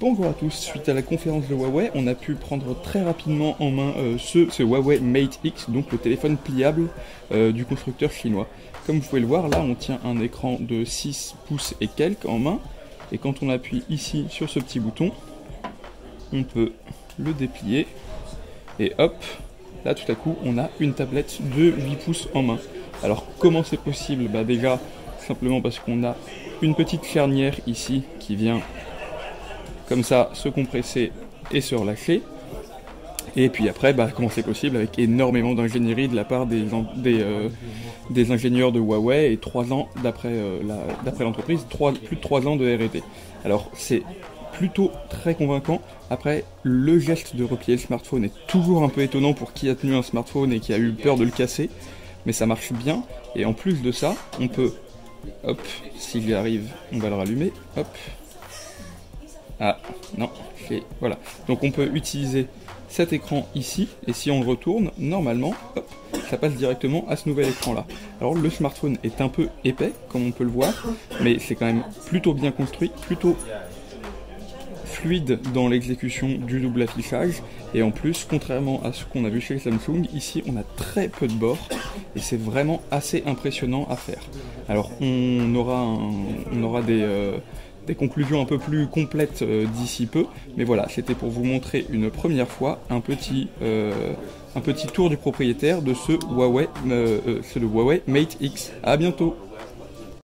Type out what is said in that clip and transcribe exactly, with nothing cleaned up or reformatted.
Bonjour à tous, suite à la conférence de Huawei, on a pu prendre très rapidement en main euh, ce, ce Huawei Mate X, donc le téléphone pliable euh, du constructeur chinois. Comme vous pouvez le voir, là on tient un écran de six pouces et quelques en main, et quand on appuie ici sur ce petit bouton, on peut le déplier, et hop, là tout à coup on a une tablette de huit pouces en main. Alors comment c'est possible? Bah déjà, simplement parce qu'on a une petite charnière ici qui vient comme ça se compresser et se relâcher. Et puis après, bah, comment c'est possible? Avec énormément d'ingénierie de la part des, des, euh, des ingénieurs de Huawei et trois ans d'après euh, la, l'entreprise, plus de trois ans de R et D. Alors c'est plutôt très convaincant. Après, le geste de replier le smartphone est toujours un peu étonnant pour qui a tenu un smartphone et qui a eu peur de le casser, mais ça marche bien. Et en plus de ça, on peut, hop, s'il y arrive, on va le rallumer, hop. Ah, non, c'est... voilà. Donc on peut utiliser cet écran ici, et si on le retourne, normalement, hop, ça passe directement à ce nouvel écran-là. Alors le smartphone est un peu épais, comme on peut le voir, mais c'est quand même plutôt bien construit, plutôt fluide dans l'exécution du double affichage, et en plus, contrairement à ce qu'on a vu chez Samsung, ici on a très peu de bords, et c'est vraiment assez impressionnant à faire. Alors on aura, un, on aura des... Euh, des conclusions un peu plus complètes euh, d'ici peu, mais voilà, c'était pour vous montrer une première fois un petit, euh, un petit tour du propriétaire de ce Huawei, euh, euh, ce Huawei Mate X. À bientôt.